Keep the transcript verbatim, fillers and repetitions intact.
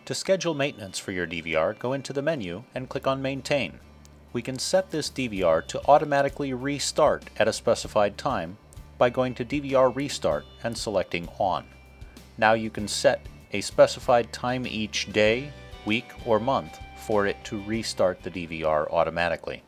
To schedule maintenance for your D V R, go into the menu and click on Maintain. We can set this D V R to automatically restart at a specified time by going to D V R Restart and selecting On. Now you can set a specified time each day, week, or month for it to restart the D V R automatically.